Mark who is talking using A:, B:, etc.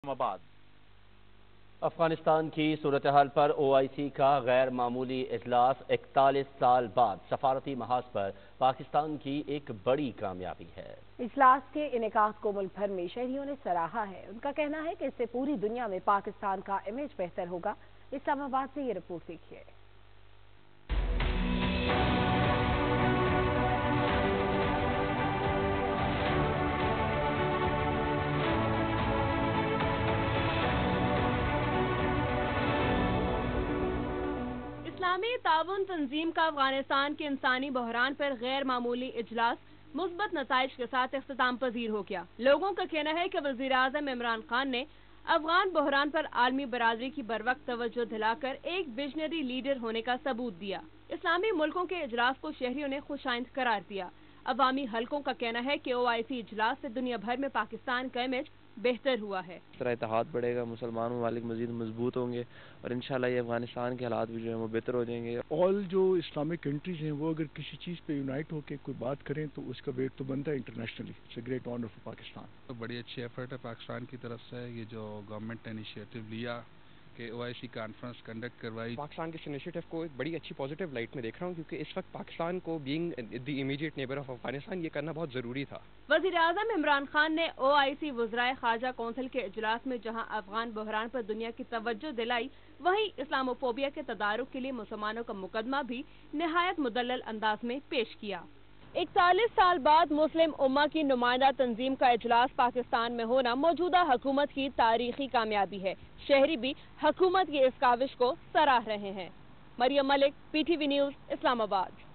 A: آباد۔
B: افغانستان کی صورتحال پر OIC کا غیر معمولی اجلاس 41 سال بعد سفارتی محاذ پر پاکستان کی ایک بڑی کامیابی ہے۔
C: اجلاس کے انعقاد کو ملک بھر میں شہریوں نے سراہا ہے۔ ان کا کہنا ہے کہ اس سے پوری دنیا میں پاکستان کا امیج بہتر ہوگا۔ اسلام آباد سے یہ رپورٹ دیکھیے۔
D: اسلامی تعاون تنظیم کا افغانستان کے انسانی بحران پر غیر معمولی اجلاس مثبت نتائج کے ساتھ اختتام پذیر ہو گیا۔ لوگوں کا کہنا ہے کہ وزیر اعظم عمران خان نے افغان بحران پر عالمی برادری کی بروقت توجہ دلا کر ایک ویژنری لیڈر ہونے کا ثبوت دیا۔ اسلامی ملکوں کے اجلاس کو شہریوں نے خوش آئند قرار دیا۔ عوامی حلقوں کا کہنا ہے کہ OIC اجلاس سے دنیا بھر میں پاکستان کا امیج بہتر ہوا ہے۔
E: اس طرح اتحاد بڑھے گا، مسلمان ممالک مزید مضبوط ہوں گے اور انشاءاللہ یہ افغانستان کے حالات بھی جو ہیں وہ بہتر ہو جائیں گے۔
F: آل جو اسلامک کنٹریز ہیں وہ اگر کسی چیز پہ یونائٹ ہو کے کوئی بات کریں تو اس کا ویٹ تو بنتا ہے internationally. It's a great honour for Pakistan.
G: بڑی اچھی ایفرٹ ہے پاکستان کی طرف سے، یہ جو گورنمنٹ نے انیشیٹو لیا کہ OIC کانفرنس کنڈکٹ کروائی۔
H: پاکستان کے اس انیشیٹو کو ایک بڑی اچھی پازیٹیو لائٹ میں دیکھ رہا ہوں، کیونکہ اس وقت پاکستان کو being the immediate neighbour of Afghanistan یہ کرنا بہت ضروری تھا۔
D: وزیر اعظم عمران خان نے OIC وزرائے خارجہ کونسل کے اجلاس میں جہاں افغان بحران پر دنیا کی توجہ دلائی، وہیں اسلامو فوبیا کے تدارک کے لیے مسلمانوں کا مقدمہ بھی نہایت مدلل انداز میں پیش کیا۔ 41 سال بعد مسلم امہ کی نمائندہ تنظیم کا اجلاس پاکستان میں ہونا موجودہ حکومت کی تاریخی کامیابی ہے۔ شہری بھی حکومت کی اس کاوش کو سراہ رہے ہیں۔ مریم ملک، PTV نیوز، اسلام آباد۔